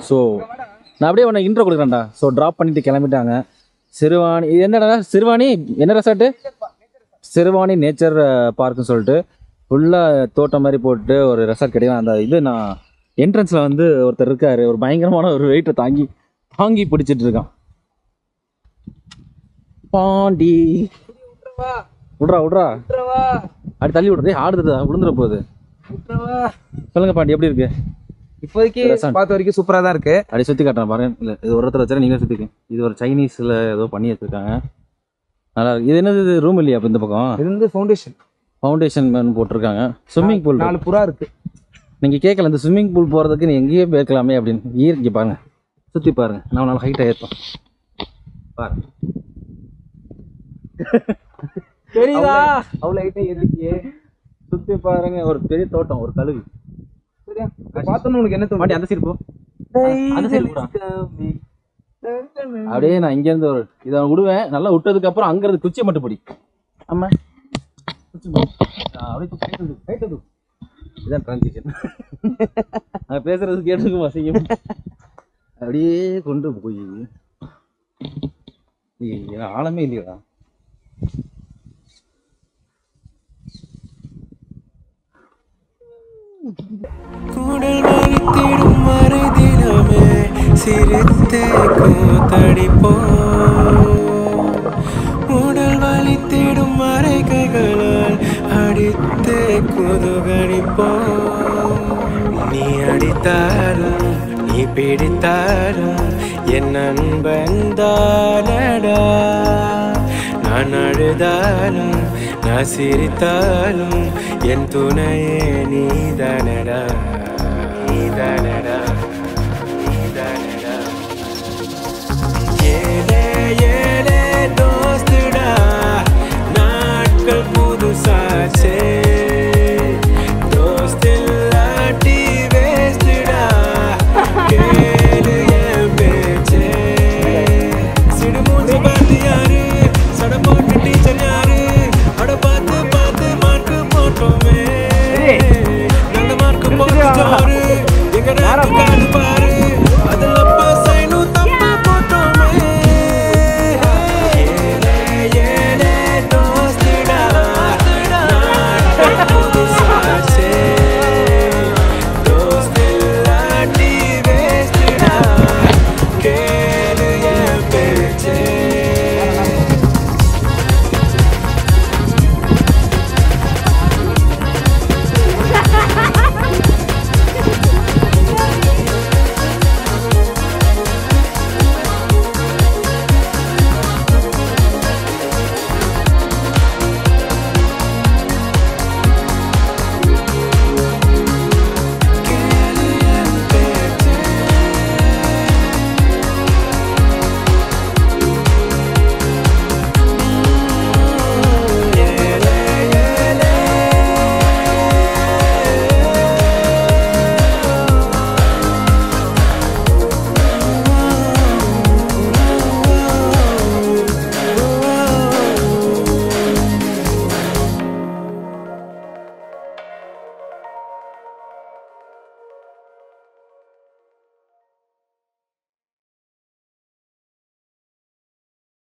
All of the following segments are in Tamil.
ஸோ நான் அப்படியே உன்னை இன்ட்ரோ கொடுக்குறேன்டா. ஸோ ட்ராப் பண்ணிட்டு கிளம்பிட்டாங்க. சிறுவாணி இது என்னடா சிறுவாணி என்ன ரெசார்ட்டு? சிறுவாணி நேச்சர் பார்க்குன்னு சொல்லிட்டு ஃபுல்லாக தோட்டம் மாதிரி போட்டு ஒரு ரெசார்ட் கிடையாது. அந்த இது நான் என்ட்ரன்ஸில் வந்து ஒருத்தர் இருக்கார், ஒரு பயங்கரமான ஒரு வெயிட்டை தாங்கி பிடிச்சிட்டு இருக்கான். பாண்டி விட்றா அப்படி தள்ளி விடுறதே ஆடுதுடா, விழுந்துட போகுது. சொல்லுங்க பாண்டி, எப்படி இருக்கு? இப்போதைக்கு பார்த்த வரைக்கும் சூப்பராக தான் இருக்கு. அப்படி சுற்றி காட்டுறேன் பாருங்க. இல்லை இது ஒருத்தர் வச்சா நீங்களே சுற்றிக்கு. இது ஒரு சைனீஸில் ஏதோ பண்ணி வச்சுருக்காங்க, நல்லா இருக்கு. இது என்னது, இது ரூம் இல்லையா? அப்போ இந்த பக்கம் இது வந்து ஃபவுண்டேஷன் போட்டிருக்காங்க. ஸ்விம்மிங் பூல் 4 புறா இருக்கு. நீங்கள் கேட்கல, இந்த ஸ்விம்மிங் பூல் போகிறதுக்கு நீ எங்கேயே போயிருக்கலாமே அப்படின்னு. இயற்கை பாருங்க, சுற்றி பாருங்க. நான் நாலு ஹைட்டாக ஏற்றோம் பாருங்க. தெரியுதா? அவ்வளோ ஹைட்டாக ஏற்றிக்கியே. சுற்றி பாருங்க, ஒரு பெரிய தோட்டம், ஒரு கழுகு. சரியா பார்த்தோன்னு உங்களுக்கு என்ன தோணும்? அந்த சைடு போ, அந்த சைடு போடா. அப்படியே நான் இங்கேருந்து ஒரு இதை விடுவேன். நல்லா விட்டதுக்கு அப்புறம் அங்கிருந்து குச்சியை மட்டும் பிடி. ஆமா, அப்படியே இதான் டிரான்சிஷன். நான் பேசுறது கேட்டுக்குமா செய்யும். அப்படியே கொண்டு போய் ஆழமே இல்லையா? கூடல் வலித்திடும் மறை தினமே சிரித்தே கூத்தடிப்போம். உடல் வலித்திடும் மறை கைகளால் அடித்தே குதுகடிப்போம். நீ அடித்தாலும் நீ பிடித்தாலும் என் நண்பன் தானடா. நான் அழுதாலும் நான் சிரித்தாலும் என் துணையே நீதானடா, நீதானடா, நீதானடா. ஏலே ஏலே தோஸ்துடா, நாட்கள் புதுசாச்சே. தோஸ்தில்லாட்டி வேஸ்டுடா, கேளு என் பேச்சே. சிடுமூஞ்சி பார்த்து யாரு, சட போட்டு டீச்சர் யாரு, அட பார்த்து பார்த்து மார்க்கு போட்டோமே. நல்ல மார்க்கு போட்டு ஜோரு, எங்க நேரம் காடு பாரு, அதில் அப்பா சைனும் தப்பு போட்டோமே. ஏலே ஏலே தோஸ்துடா, நாட்கள் புதுசாச்சே. தோஸ்தில்லாட்டி வேஸ்டுடா, கேளு என் பேச்சே.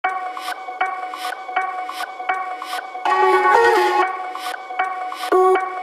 Ooh.